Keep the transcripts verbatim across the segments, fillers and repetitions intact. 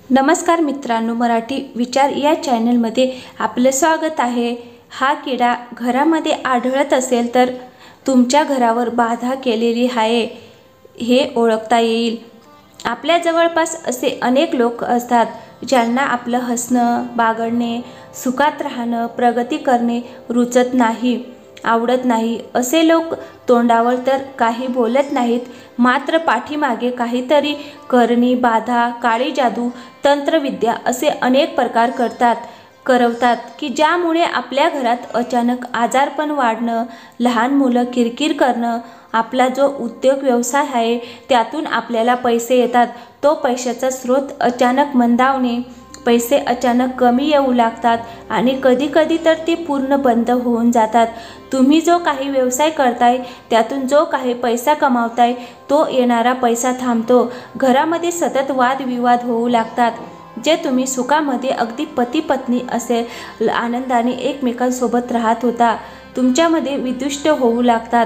नमस्कार मित्रांनो, मराठी विचार या चॅनलमध्ये आपले स्वागत आहे। हा किडा घरामध्ये आढळत असेल तर तुमच्या घरावर बाधा केलेली आहे हे ओळखता येईल। आपल्या जवळपास असे अनेक लोक असतात ज्यांना आपलं हसणं, बागडणे, सुखात राहणं, प्रगती करणे रुचत नाही, आवडत नाही। असे लोक तोंडावर तर काही बोलत नाहीत, मात्र पाठीमागे काहीतरी करणी, बाधा, काळी जादू, तंत्रविद्या असे अनेक प्रकार करतात करवतात की ज्यामुळे आपल्या घरात अचानक आजारपण वाढणं, लहान मुलं किरकिर करणं, आपला जो उद्योग व्यवसाय आहे त्यातून आपल्याला पैसे येतात तो पैशाचा स्रोत अचानक मंदावणे, पैसे अचानक कमी येऊ लागतात आणि कधीकधी तर ते पूर्ण बंद होऊन जातात। तुम्ही जो काही व्यवसाय करताय त्यातून जो काही पैसा कमावताय तो येणारा पैसा थांबतो। घरामध्ये सतत वादविवाद होऊ लागतात। जे तुम्ही सुखामध्ये अगदी पती पत्नी असेल आनंदाने एकमेकांसोबत राहत होता, तुमच्यामध्ये विदुष्ट होऊ लागतात।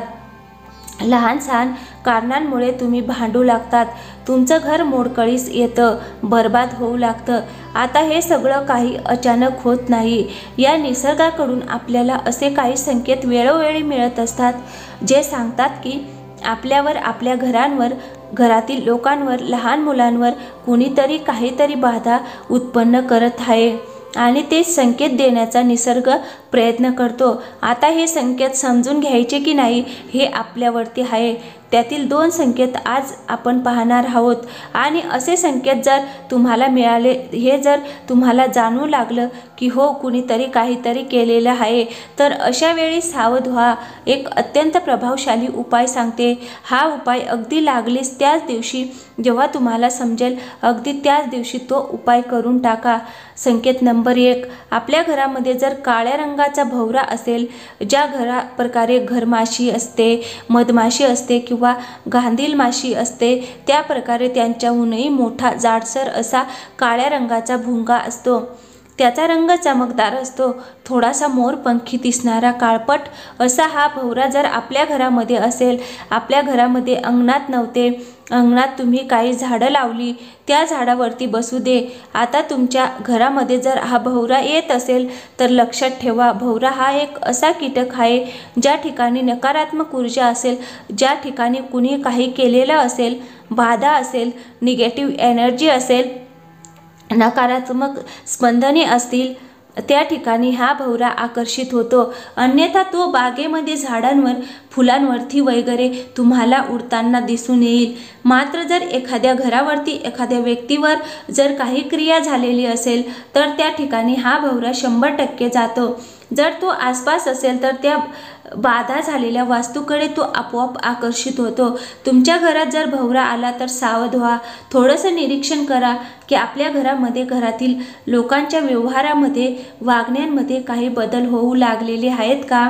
लहान सहान कारणांमुळे तुम्ही भांडू लागतात, तुमचं घर मोडकळीस येतं, बर्बाद होऊ लागतं। आता हे सगळं काही अचानक होत नाही, या निसर्गाकडून आपल्याला असे काही संकेत वेळोवेळी मिळत असतात जे सांगतात की आपल्यावर, आपल्या घरांवर, घरातील लोकांवर, लहान मुलांवर कुणीतरी काहीतरी बाधा उत्पन्न करत आहे आणि ते संकेत देण्याचा निसर्ग प्रयत्न करतो। आता हे संकेत समजून घ्यायचे की नाही हे आपल्यावरती आहे। त्यातील दोन संकेत आज आपण पाहणार आहोत आणि असे संकेत जर तुम्हाला मिळाले, हे जर तुम्हाला जाणू लागलं की हो कुणीतरी काहीतरी केलेलं आहे, तर अशा वेळी सावध व्हा। एक अत्यंत प्रभावशाली उपाय सांगते। हा उपाय अगदी लागलीच त्याच दिवशी जेव्हा तुम्हाला समजेल अगदी त्याच दिवशी तो उपाय करून टाका। संकेत नंबर एक, आपल्या घरामध्ये जर काळ्या रंगाचा भोवरा असेल, ज्या घरा प्रकारे घरमाशी असते, मधमाशी असते किंवा गांधील माशी असते त्या प्रकारे त्यांच्याहूनही मोठा जाडसर असा काळ्या रंगाचा भुंगा असतो, त्याचा रंग चमकदार असतो, थोडासा मोरपंखी दिसणारा काळपट असा हा भोवरा जर आपल्या घरामध्ये असेल, आपल्या घरामध्ये अंगणात नव्हते, अंगणात तुम्ही काही झाडं लावली, त्या झाडावरती बसू दे। आता तुमच्या घरामध्ये जर हा भोवरा येत असेल तर लक्षात ठेवा, भोवरा हा एक असा कीटक आहे ज्या ठिकाणी नकारात्मक ऊर्जा असेल, ज्या ठिकाणी कुणी काही केलेलं असेल, बाधा असेल, निगेटिव्ह एनर्जी असेल, नकारात्मक स्पंदने असतील, त्या ठिकाणी हा भोवरा आकर्षित होतो। अन्यथा तो बागेमध्ये झाडांवर, फुलांवरती वगैरे तुम्हाला उडताना दिसून येईल। मात्र जर एखाद्या घरावरती, एखाद्या व्यक्तीवर जर काही क्रिया झालेली असेल तर त्या ठिकाणी हा भोवरा शंभर टक्के जातो। जर तो आसपास असेल तर त्या बाधा झालेल्या वास्तूकडे तो आपोआप आकर्षित होतो। तुमच्या घरात जर भोवरा आला तर सावध व्हा, थोडंसं निरीक्षण करा की आपल्या घरामध्ये, घरातील लोकांच्या व्यवहारामध्ये, वागण्यांमध्ये काही बदल होऊ लागलेले आहेत का?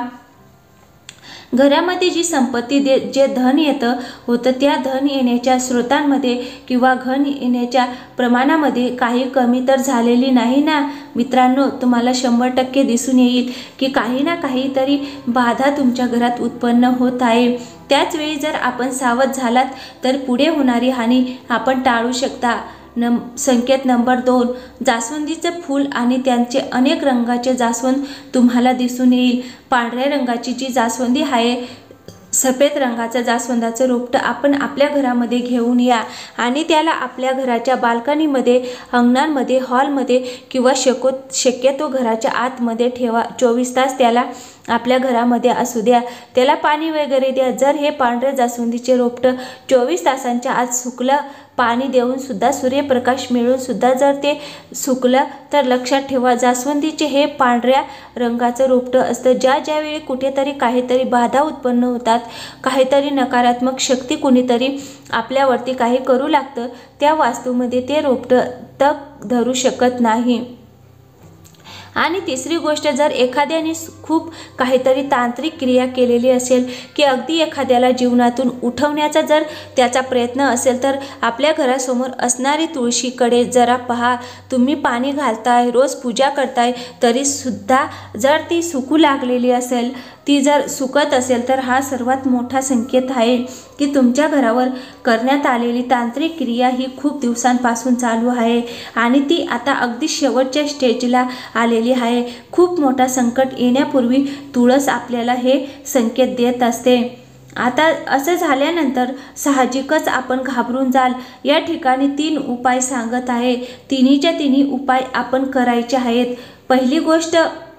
घरामध्ये जी संपत्ती दे जे धन येतं होतं त्या धन येण्याच्या स्रोतांमध्ये किंवा धन येण्याच्या प्रमाणामध्ये काही कमी तर झालेली नाही ना मित्रांनो? तुम्हाला शंभर टक्के दिसून येईल की काही ना काहीतरी बाधा तुमच्या घरात उत्पन्न होत आहे। त्याचवेळी जर आपण सावध झालात तर पुढे होणारी हानी आपण टाळू शकता। नम संकेत नंबर दोन, जास्वंदीचं फूल आणि त्यांचे अनेक रंगाचे जास्वंद तुम्हाला दिसून येईल। पांढऱ्या रंगाची जी जास्वंदी आहे, सफेद रंगाचं जास्वंदाचं रोपटं आपण आपल्या घरामध्ये घेऊन या आणि त्याला आपल्या घराच्या बाल्कनीमध्ये, अंगणांमध्ये, हॉलमध्ये किंवा शको शक्यतो घराच्या आतमध्ये ठेवा। चोवीस तास त्याला आपल्या घरामध्ये असू द्या, त्याला पाणी वगैरे द्या। जर हे पांढऱ्या जास्वंदीचे रोपटं चोवीस तासांच्या आत सुकलं, पाणी देऊन सुद्धा, सूर्यप्रकाश मिळून सुद्धा जर ते सुकलं तर लक्षात ठेवा जास्वंदीचे हे पांढऱ्या रंगाचं रोपटं असतं। ज्या ज्यावेळी कुठेतरी काहीतरी बाधा उत्पन्न होतात, काहीतरी नकारात्मक शक्ती कुणीतरी आपल्यावरती काही करू लागतं, त्या वास्तूमध्ये ते रोपटं तग धरू शकत नाही। आणि तिसरी गोष्ट, जर एखाद्याने खूप काहीतरी तांत्रिक क्रिया केलेली असेल की अगदी एखाद्याला जीवनातून उठवण्याचा जर त्याचा प्रयत्न असेल तर आपल्या घरासमोर असणारी तुळशीकडे जरा पहा. तुम्ही पाणी घालताय, रोज पूजा करताय, तरीसुद्धा जर ती सुकू लागलेली असेल, ती जर सुकत असेल तर हा सर्वात मोठा संकेत आहे की तुमच्या घरावर करण्यात आलेली तांत्रिक क्रिया ही खूप दिवसांपासून चालू आहे आणि ती आता अगदी शेवटच्या स्टेजला आलेली आहे. खूप मोठा संकट येण्यापूर्वी तुळस आपल्याला हे संकेत देत असते. आता असं झाल्यानंतर साहजिकच आपण घाबरून जाल. या ठिकाणी तीन उपाय सांगत आहे. तिन्हीच्या तिन्ही उपाय आपण करायचे आहेत. पहिली गोष्ट,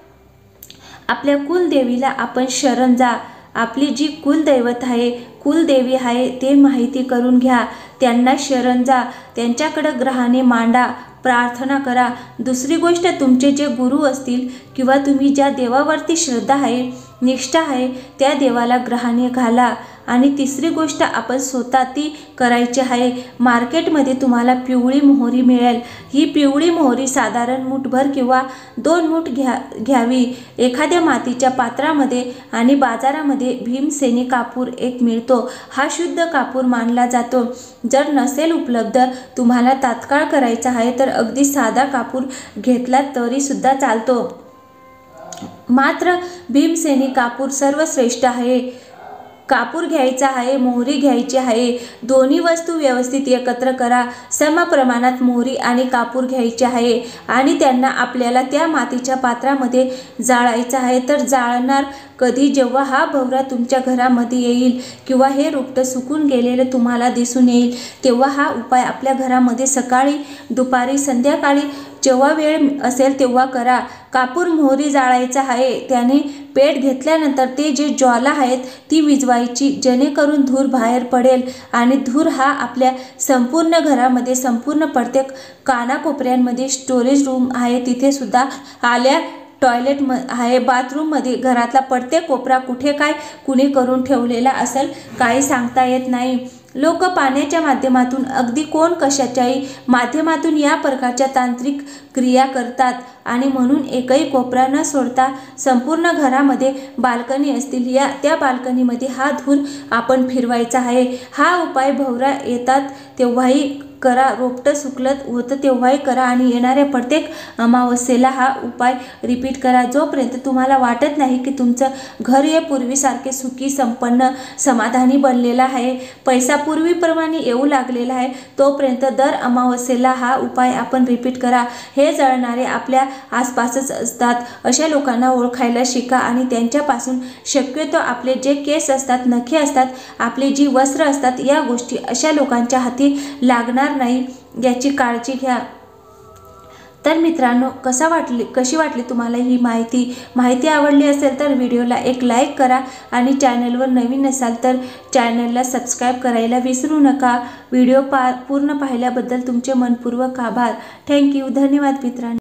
आपल्या कुलदेवीला आपण शरण जा. आपली जी कुलदैवत आहे, कुलदेवी आहे, ते माहिती करून घ्या. त्यांना शरण जा, त्यांच्याकडे ग्रहाने मांडा, प्रार्थना करा. दुसरी गोष्ट, तुमचे जे गुरु असतील किंवा तुम्ही ज्या देवावरती श्रद्धा आहे, निष्ठा आहे, त्या देवाला ग्रहाने घाला. आणि तिसरी गोष्ट आपण स्वतः ती करायची आहे. मार्केटमध्ये तुम्हाला पिवळी मोहरी मिळेल. ही पिवळी मोहरी साधारण मूठभर किंवा दोन मूठ घ्या घ्यावी एखाद्या मातीच्या पात्रामध्ये. आणि बाजारामध्ये भीमसेनी कापूर एक मिळतो. हा शुद्ध कापूर मानला जातो. जर नसेल उपलब्ध, तुम्हाला तात्काळ करायचा आहे तर अगदी साधा कापूर घेतला तरी सुद्धा चालतो. मात्र भीमसेनी कापूर सर्वश्रेष्ठ आहे. कापूर घ्यायचा आहे, मोहरी घ्यायची आहे. दोन्ही वस्तू व्यवस्थित एकत्र करा. सम प्रमाणात मोहरी आणि कापूर घ्यायचे आहे आणि त्यांना आपल्याला त्या मातीच्या पात्रामध्ये जाळायचं आहे. तर जाळणार कधी? जेव्हा हा भवरा तुमच्या घरामध्ये येईल किंवा हे रुपटं सुकून गेलेलं तुम्हाला दिसून येईल, तेव्हा हा उपाय आपल्या घरामध्ये सकाळी, दुपारी, संध्याकाळी जेव्हा वेळ असेल तेव्हा करा. कापूर मोहरी जाळायचा आहे. त्याने पेट घेतल्यानंतर ते जे ज्वाला आहेत ती विझवायची, जेणेकरून धूर बाहेर पडेल. आणि धूर हा आपल्या संपूर्ण घरामध्ये, संपूर्ण प्रत्येक कानाकोपऱ्यांमध्ये, स्टोरेज रूम आहे तिथे सुद्धा आल्या, टॉयलेट म आहे, बाथरूममध्ये, घरातला प्रत्येक कोपरा कुठे काय कुणी करून ठेवलेला असेल काही सांगता येत नाही. लोक पाण्याच्या माध्यमातून, अगदी कोण कशाच्याही माध्यमातून या प्रकारच्या तांत्रिक क्रिया करतात. आणि म्हणून एकही कोपरा न सोडता संपूर्ण घरामध्ये बाल्कनी असतील, या त्या बाल्कनीमध्ये हा धूर आपण फिरवायचा आहे. हा उपाय भवरा येतात तेव्हाही करा, रोपटं सुकलत होतं तेव्हाही करा आणि येणाऱ्या प्रत्येक अमावस्येला हा उपाय रिपीट करा. जोपर्यंत तुम्हाला वाटत नाही की तुमचं घर हे पूर्वीसारखे सुखी, संपन्न, समाधानी बनलेलं आहे, पैसा पूर्वीप्रमाणे येऊ लागलेला आहे, तोपर्यंत दर अमावस्येला हा उपाय आपण रिपीट करा. हे जळणारे आपल्या आसपासच असतात. अशा लोकांना ओळखायला शिका आणि त्यांच्यापासून शक्यतो आपले जे केस असतात, नखे असतात, आपली जी वस्त्र असतात, या गोष्टी अशा लोकांच्या हाती लागणार नाही याची काळजी घ्या. तर मित्रांनो, कसा वाटली कशी वाटली तुम्हाला ही माहिती? माहिती आवडली असेल तर व्हिडिओला एक लाईक करा आणि चॅनलवर नवीन असाल तर चॅनलला सबस्क्राईब करायला विसरू नका. व्हिडिओ पा पूर्ण पाहिल्याबद्दल तुमचे मनपूर्वक आभार. थँक्यू. धन्यवाद मित्रांनो.